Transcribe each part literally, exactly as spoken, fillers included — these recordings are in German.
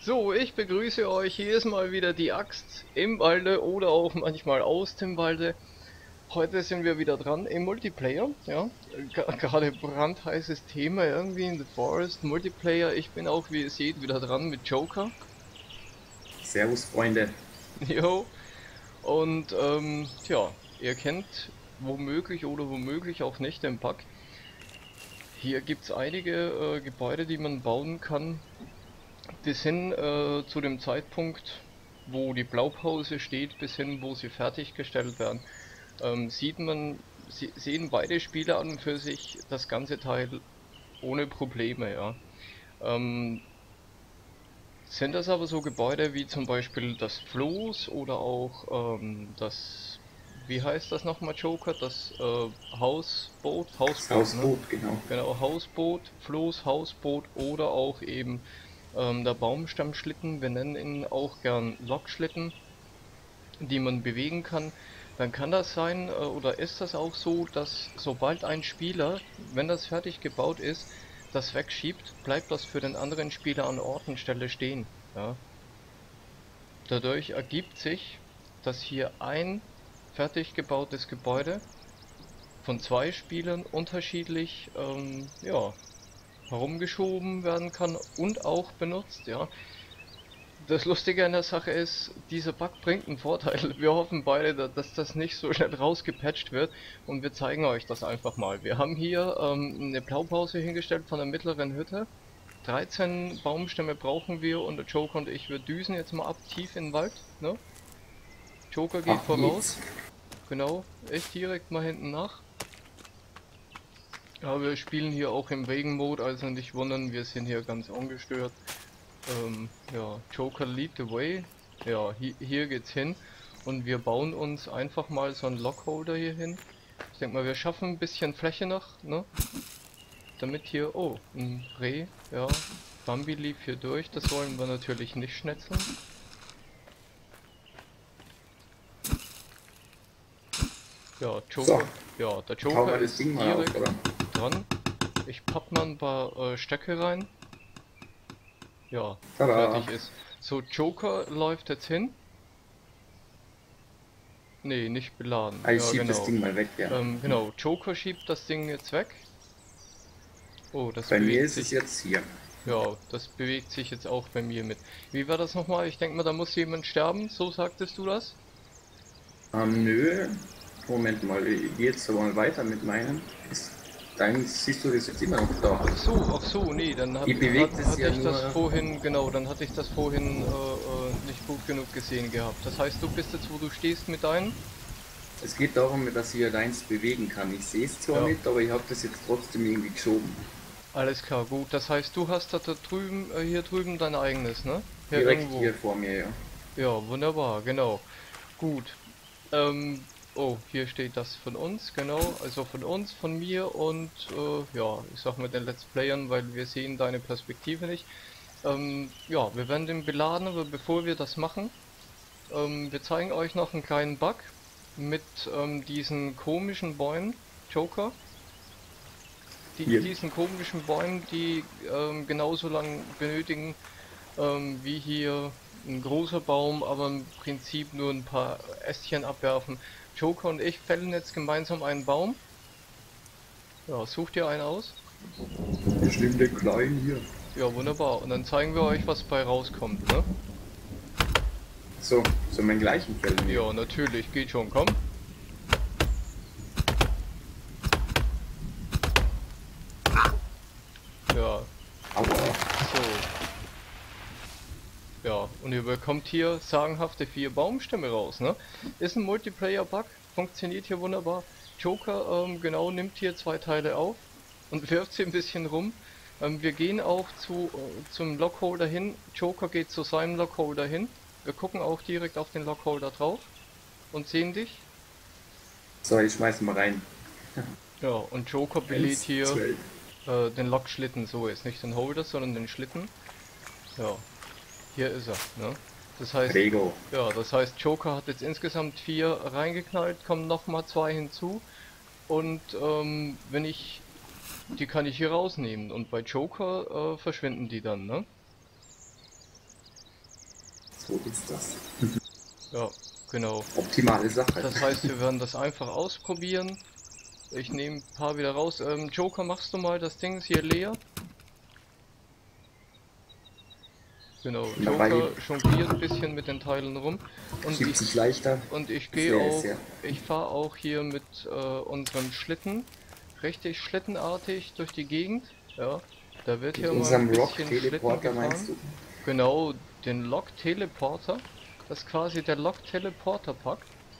So, ich begrüße euch. Hier ist mal wieder die Axt im Walde oder auch manchmal aus dem Walde. Heute sind wir wieder dran im Multiplayer. Ja, G- gerade brandheißes Thema irgendwie in The Forest Multiplayer. Ich bin auch, wie ihr seht, wieder dran mit Joker. Servus, Freunde. Jo. Und ähm, tja, ihr kennt womöglich oder womöglich auch nicht den Bug. Hier gibt's einige äh, Gebäude, die man bauen kann, bis hin äh, zu dem Zeitpunkt, wo die Blaupause steht, bis hin, wo sie fertiggestellt werden, ähm, sieht man, sie, sehen beide Spieler an und für sich das ganze Teil ohne Probleme, ja. Ähm, Sind das aber so Gebäude wie zum Beispiel das Floß oder auch ähm, das, wie heißt das nochmal, Joker? Das äh, Hausboot, Das Hausboot, ne? Hausboot, genau. Genau, Hausboot, Floß, Hausboot oder auch eben ähm, der Baumstammschlitten. Wir nennen ihn auch gern Lokschlitten, die man bewegen kann. Dann kann das sein, äh, oder ist das auch so, dass sobald ein Spieler, wenn das fertig gebaut ist, das wegschiebt, bleibt das für den anderen Spieler an Ort und Stelle stehen. Ja? Dadurch ergibt sich, dass hier ein fertig gebautes Gebäude von zwei Spielern unterschiedlich ähm, ja, herumgeschoben werden kann und auch benutzt, ja. Das Lustige an der Sache ist, dieser Bug bringt einen Vorteil. Wir hoffen beide, dass das nicht so schnell rausgepatcht wird und wir zeigen euch das einfach mal. Wir haben hier ähm, eine Blaupause hingestellt von der mittleren Hütte. dreizehn Baumstämme brauchen wir und der Joker und ich, wir düsen jetzt mal ab tief in den Wald. Ne? Joker geht Ab geht's. voraus, genau, ich direkt mal hinten nach. Ja, wir spielen hier auch im Regenmode, also nicht wundern, wir sind hier ganz ungestört. Ähm, ja, Joker lead the way. Ja, hi hier geht's hin. Und wir bauen uns einfach mal so einen Lockholder hier hin. Ich denke mal, wir schaffen ein bisschen Fläche noch, ne? Damit hier, oh, ein Reh, ja. Bambi lief hier durch, das wollen wir natürlich nicht schnetzeln. Ja, So, Joker, ja, der hauen Joker wir das ist Ding mal auf, direkt oder? dran. Ich papp mal ein paar äh, Stöcke rein. Ja, Tada. fertig ist. So, Joker läuft jetzt hin. Nee, nicht beladen. Ah, ich Ja, schieb das genau. Ding mal weg, ja. Ähm, genau, Joker schiebt das Ding jetzt weg. Oh, das Bei mir bewegt ist es sich. jetzt hier. Ja, das bewegt sich jetzt auch bei mir mit. Wie war das nochmal? Ich denke mal, da muss jemand sterben. So sagtest du das? Ähm, nö. Moment mal, ich gehe jetzt mal weiter mit meinem. Ist, dein, siehst du das jetzt immer noch da? Ach so, ach so, nee, dann hab, Die hat, bewegt es hatte ja ich das nur. vorhin, genau, dann hatte ich das vorhin äh, äh, nicht gut genug gesehen gehabt. Das heißt, du bist jetzt, wo du stehst mit deinen? Es geht darum, dass ich deins bewegen kann. Ich sehe es zwar Ja, nicht, aber ich habe das jetzt trotzdem irgendwie geschoben. alles klar, gut. Das heißt, du hast da drüben, äh, hier drüben dein eigenes, ne? Hier Direkt irgendwo. hier vor mir, ja. Ja, wunderbar, genau. Gut. Ähm, oh, hier steht das von uns, genau, also von uns, von mir und äh, ja, ich sag mal den Let's Playern, weil wir sehen deine Perspektive nicht. Ähm, ja, wir werden den beladen, aber bevor wir das machen, ähm, wir zeigen euch noch einen kleinen Bug mit ähm, diesen komischen Bäumen, Joker, die, Hier. diesen komischen Bäumen, die ähm, genauso lang benötigen ähm, wie hier ein großer Baum, aber im Prinzip nur ein paar Ästchen abwerfen. Joker und ich fällen jetzt gemeinsam einen Baum. Ja, sucht ihr einen aus? Bestimmt den kleinen hier. Ja, wunderbar. Und dann zeigen wir euch, was bei rauskommt, ne? So, so meinen gleichen Fällen hier. Ja, natürlich, geht schon, komm. Ja, Aua. so. Ja, und ihr bekommt hier sagenhafte vier Baumstämme raus, ne? Ist ein Multiplayer-Bug, funktioniert hier wunderbar. Joker, ähm, genau, nimmt hier zwei Teile auf und wirft sie ein bisschen rum. Ähm, wir gehen auch zu, äh, zum Lockholder hin. Joker geht zu seinem Lockholder hin. Wir gucken auch direkt auf den Lockholder drauf und sehen dich. So, ich schmeiß mal rein. Ja, und Joker belädt Eins, hier zwölf. äh, den Lockschlitten, so ist nicht den Holder, sondern den Schlitten. Ja, hier ist er, ne? Das heißt, Prego. ja, das heißt, Joker hat jetzt insgesamt vier reingeknallt, kommen nochmal zwei hinzu. Und ähm, wenn ich, die kann ich hier rausnehmen. Und bei Joker äh, verschwinden die dann, ne? So ist das. Ja, genau. Optimale Sache. Das heißt, wir werden das einfach ausprobieren. Ich nehme ein paar wieder raus. Ähm, Joker, machst du mal das Ding hier leer? Genau, Joker jongliert ein bisschen mit den Teilen rum. Und Schiebt ich, sich leichter. und ich gehe Sehr, auch, sehr. ich fahre auch hier mit äh, unserem Schlitten, richtig schlittenartig durch die Gegend. Ja, da wird Mit hier mal ein unserem bisschen Schlitten Rock-Teleporter meinst gefahren. du? Genau, den Lok-Teleporter. Das ist quasi der Lok-Teleporter-Pack.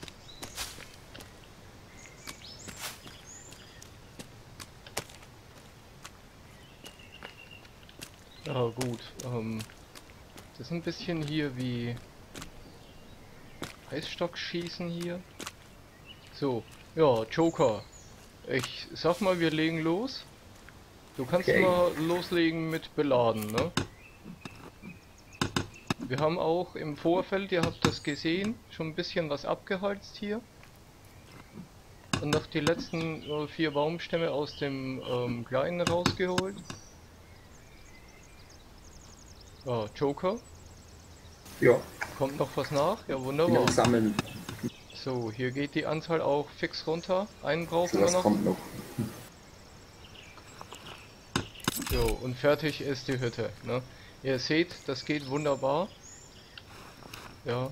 Ja gut, ähm, das ist ein bisschen hier wie Eisstockschießen hier. So, ja, Joker. Ich sag mal, wir legen los. Du kannst Okay. mal loslegen mit Beladen, ne? Wir haben auch im Vorfeld, ihr habt das gesehen, schon ein bisschen was abgeholzt hier. Und noch die letzten äh, vier Baumstämme aus dem ähm, Kleinen rausgeholt. Ja, Joker. Ja. Kommt noch was nach? Ja, Bin wunderbar. am Sammeln. So, hier geht die Anzahl auch fix runter. Einen brauchen So, wir was noch. kommt noch? So, und fertig ist die Hütte, ne? Ihr seht, das geht wunderbar. Ja.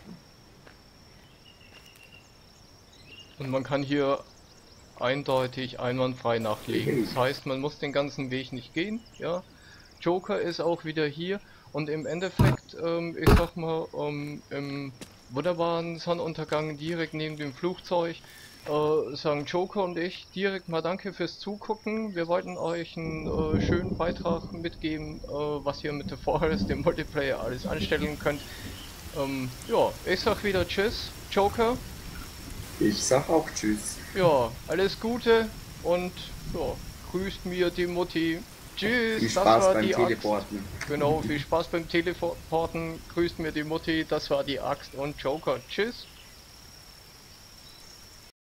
Und man kann hier eindeutig einwandfrei nachlegen. Das heißt, man muss den ganzen Weg nicht gehen, ja. Joker ist auch wieder hier und im Endeffekt, ähm, ich sag mal, ähm, im wunderbaren Sonnenuntergang direkt neben dem Flugzeug, äh, sagen Joker und ich direkt mal danke fürs Zugucken. Wir wollten euch einen äh, schönen Beitrag mitgeben, äh, was ihr mit The Forest, dem Multiplayer, alles anstellen könnt. Ähm, ja, ich sag wieder Tschüss, Joker. Ich sag auch Tschüss. Ja, alles Gute und ja, grüßt mir die Mutti. Tschüss, Viel das Spaß war beim die Axt. Teleporten. Genau, viel Spaß beim Teleporten. Grüßt mir die Mutti, das war die Axt und Joker. Tschüss.